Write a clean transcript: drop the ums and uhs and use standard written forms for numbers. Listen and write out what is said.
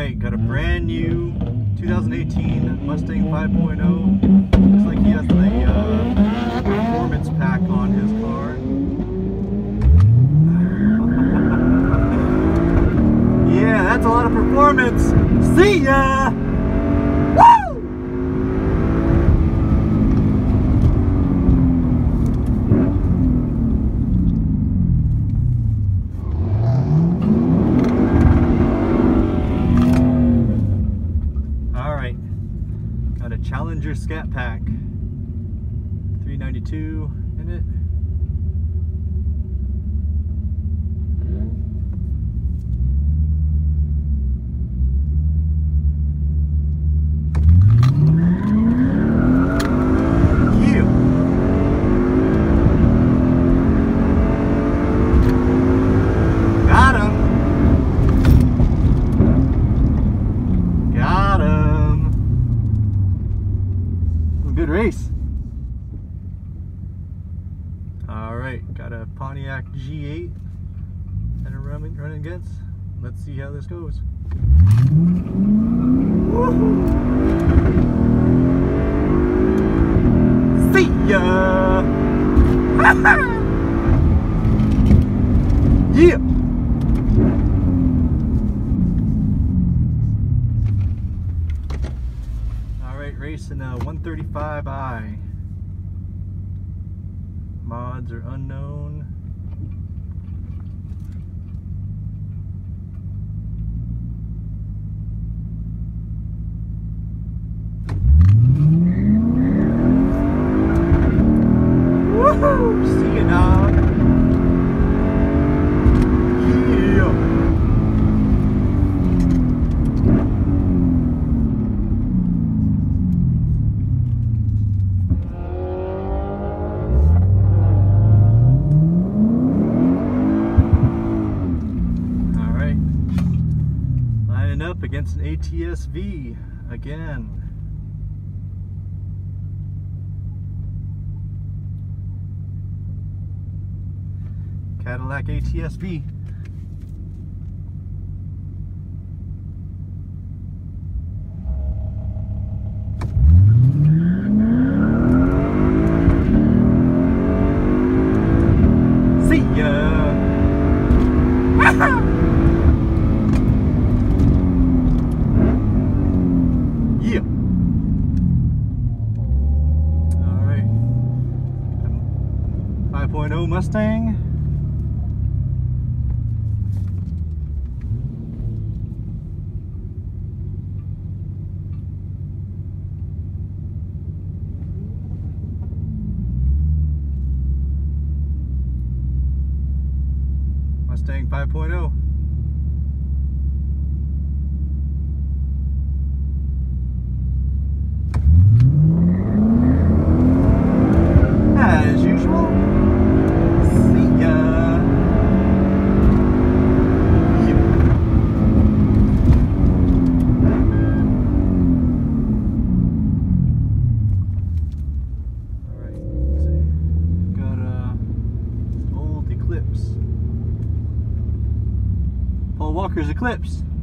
Alright, got a brand new 2018 Mustang 5.0. Looks like he has the performance pack on his car. Yeah, that's a lot of performance. See ya! Woo! Alright, got a Challenger Scat Pack. 392 in it. Good race. Alright, got a Pontiac G8 that I'm running against. Let's see how this goes. Woohoo! See ya! Yeah! Racing a 135i. Mods are unknown. Woohoo! See ya, dog. Up against an ATS-V again. Cadillac ATS-V. See ya! Yeah. Alright. 5.0 Mustang. Mustang 5.0. As usual. See ya. Yep. Alright, let's see. Got old Eclipse. Paul Walker's Eclipse.